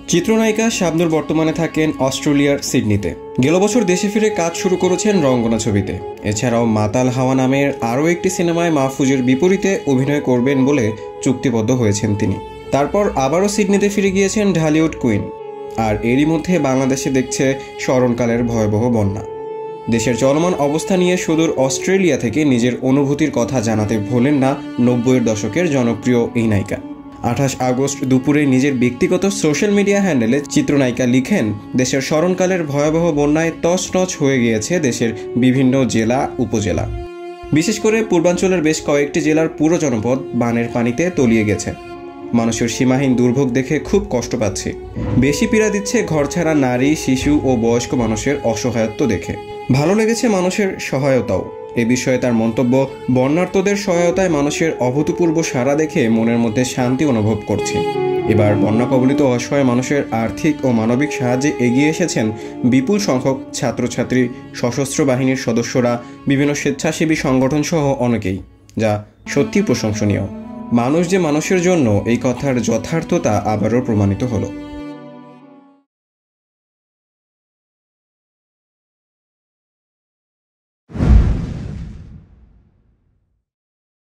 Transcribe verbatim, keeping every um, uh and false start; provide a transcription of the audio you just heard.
চিত্রনায়িকা শাবনূর বর্তমানে থাকেন অস্ট্রেলিয়ার সিডনিতে। গেল বছর দেশে ফিরে কাজ শুরু করেছেন রঙ্গনা ছবিতে। এছাড়াও মাতাল হাওয়া নামের আরও একটি সিনেমায় মাহফুজের বিপরীতে অভিনয় করবেন বলে চুক্তিবদ্ধ হয়েছেন তিনি। তারপর আবারও সিডনিতে ফিরে গিয়েছেন ঢালিউড কুইন। আর এরই মধ্যে বাংলাদেশে দেখছে স্মরণকালের ভয়াবহ বন্যা। দেশের চলমান অবস্থা নিয়ে সুদূর অস্ট্রেলিয়া থেকে নিজের অনুভূতির কথা জানাতে ভোলেন না নব্বইয়ের দশকের জনপ্রিয় এই নায়িকা। আঠাশ আগস্ট দুপুরে নিজের ব্যক্তিগত সোশ্যাল মিডিয়া হ্যান্ডেলে চিত্রনায়িকা লিখেন, দেশের স্মরণকালের ভয়াবহ বন্যায় তছনছ হয়ে গিয়েছে দেশের বিভিন্ন জেলা উপজেলা। বিশেষ করে পূর্বাঞ্চলের বেশ কয়েকটি জেলার পুরো জনপদ বানের পানিতে তলিয়ে গেছে। মানুষের সীমাহীন দুর্ভোগ দেখে খুব কষ্ট পাচ্ছি। বেশি পীড়া দিচ্ছে ঘরছাড়া নারী, শিশু ও বয়স্ক মানুষের অসহায়ত্ব দেখে। ভালো লেগেছে মানুষের সহায়তাও। এ বিষয়ে তার মন্তব্য, বন্যার্তদের সহায়তায় মানুষের অভূতপূর্ব সাড়া দেখে মনের মধ্যে শান্তি অনুভব করছি। এবার বন্যা কবলিত অসহায় মানুষের আর্থিক ও মানবিক সাহায্যে এগিয়ে এসেছেন বিপুল সংখ্যক ছাত্রছাত্রী, সশস্ত্র বাহিনীর সদস্যরা, বিভিন্ন স্বেচ্ছাসেবী সংগঠন সহ অনেকেই, যা সত্যি প্রশংসনীয়। মানুষ যে মানুষের জন্য, এই কথার যথার্থতা আবারও প্রমাণিত হলো।